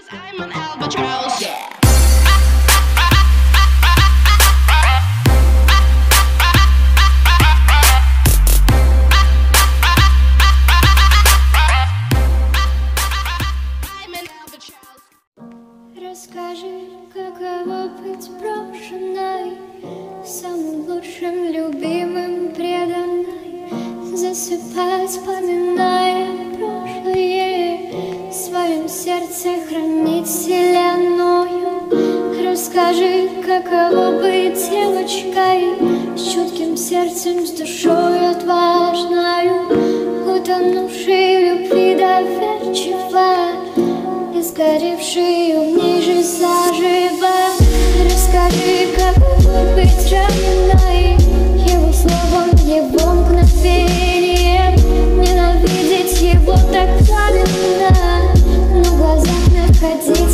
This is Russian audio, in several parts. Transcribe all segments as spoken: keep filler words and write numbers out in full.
Расскажи, каково быть брошенной, самым лучшим, любимым, преданной, засыпать, вспоминая прошлое, в своем сердце хранить вселенную. Расскажи, каково быть девочкой, с чутким сердцем, с душой отважною, утонувшей в любви доверчиво, и сгоревший в ней же заживо. Расскажи, каково быть раненой его словом, его мгновением, ненавидеть его так пламенно, но в глазах находить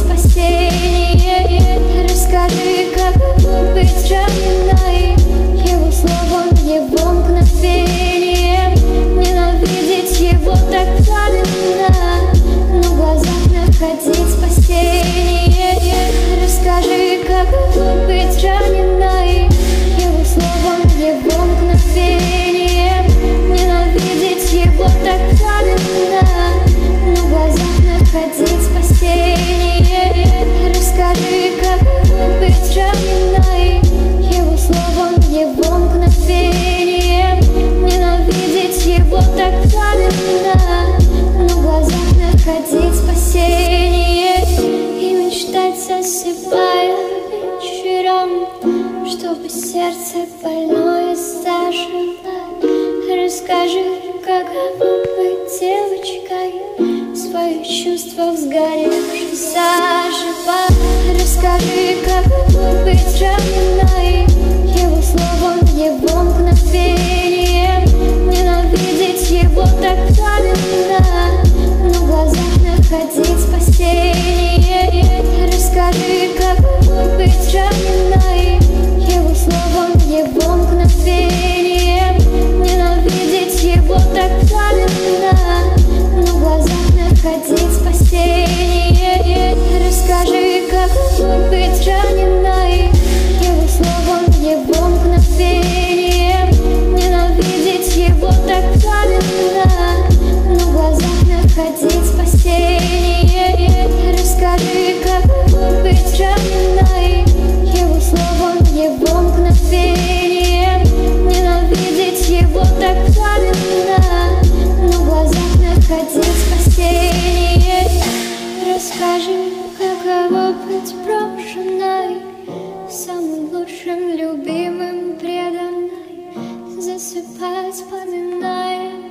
спасение. Расскажи, каково быть раненой его словом, его мгновением, ненавидеть его так пламенно, но в глазах находить спасение. Расскажи, каково быть раненой его словом, его мгновением, ненавидеть его так пламенно, но в глазах находить спасение. Расскажи, каково быть раненой его словом, его мгновением, ненавидеть его так пламенно, но в глазах находить спасение. И мечтать, засыпая вечером, чтобы сердце больное зажило. Расскажи, каково быть девочкой, свои чувства взгоревшие заживо. Расскажи, каково быть раненой его словом, его мгновением, ненавидеть его так пламенно, но в глазах находить спасение. Расскажи, каково быть раненой его словом, его мгновением, ненавидеть его так пламенно, но в глазах находить спасение. Расскажи, каково быть раненой его словом, его мгновением, ненавидеть его так пламенно, но в глазах находить спасение. Расскажи, каково быть раненой его словом, его мгновением, ненавидеть его так пламенно, но в глазах находить спасение. Расскажи, каково быть брошенной, самым лучшим, любимым, преданной, засыпать, вспоминая